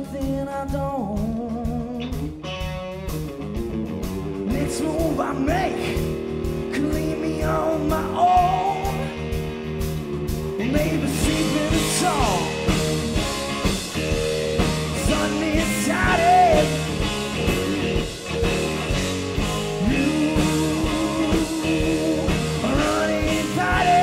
something I don't. Next move I make could leave me on my own. Maybe sleeping a song. Sun is shining. You are uninvited.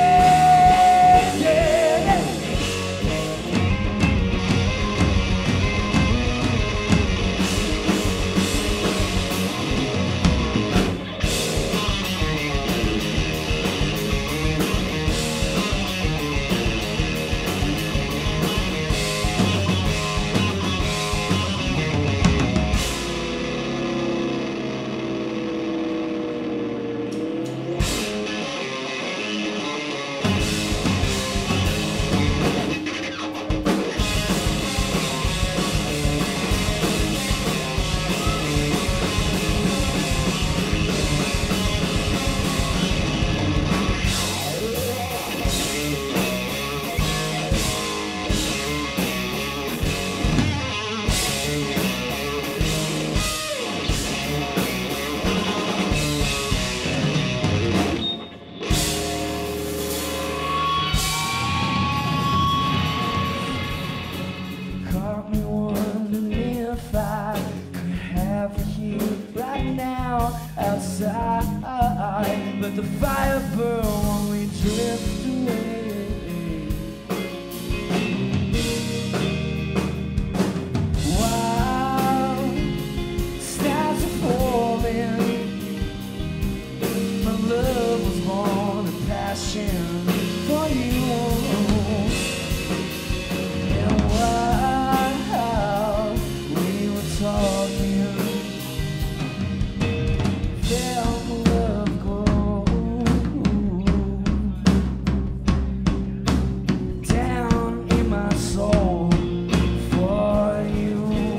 Caught me wondering if I could have you right now outside. Let the fire burn while we drift away. While stars are forming, my love was born in passion for you. And while we were talking, felt love grow down in my soul for you.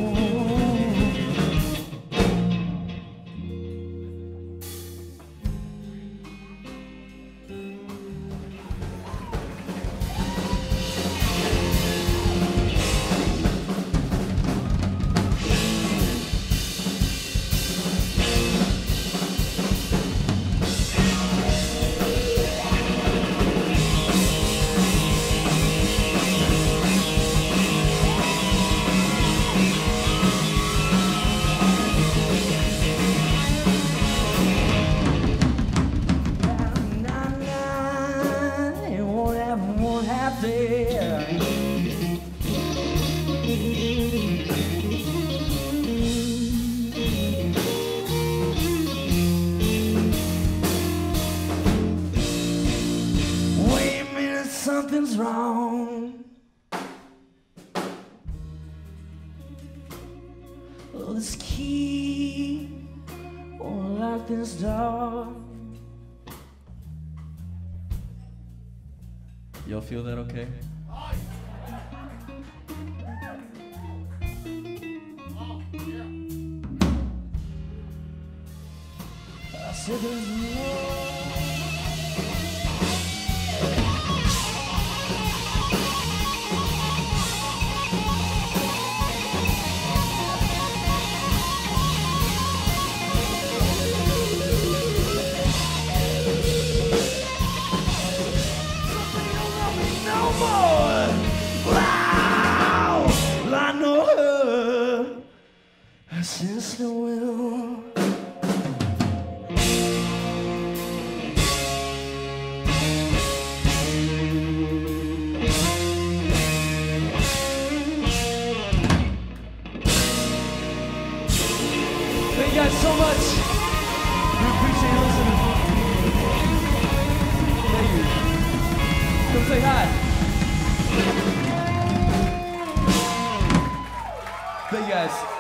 It won't happen. Wait a minute, something's wrong. Oh, this key won't lock this door. Y'all feel that okay? I said there's more. Wow, well, I know her, her sister will. Thank you guys so much. We appreciate you listening. Thank you. Come say hi. Thank you guys.